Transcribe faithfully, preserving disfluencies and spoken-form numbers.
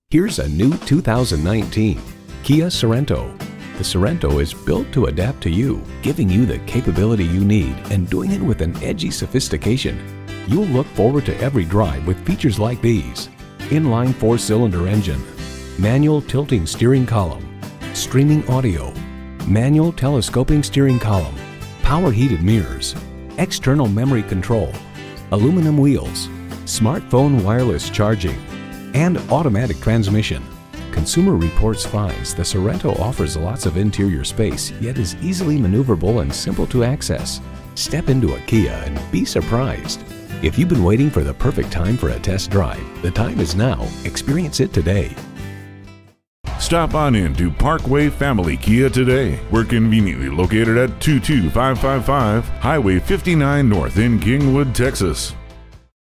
Here's a new two thousand nineteen Kia Sorento. The Sorento is built to adapt to you, giving you the capability you need and doing it with an edgy sophistication. You'll look forward to every drive with features like these: inline four-cylinder engine, manual tilting steering column, streaming audio, manual telescoping steering column, power heated mirrors, external memory control, aluminum wheels, smartphone wireless charging, and automatic transmission. Consumer Reports finds the Sorento offers lots of interior space, yet is easily maneuverable and simple to access. Step into a Kia and be surprised. If you've been waiting for the perfect time for a test drive, the time is now. Experience it today. Stop on in to Parkway Family Kia today. We're conveniently located at two two five five five Highway fifty-nine North in Kingwood, Texas.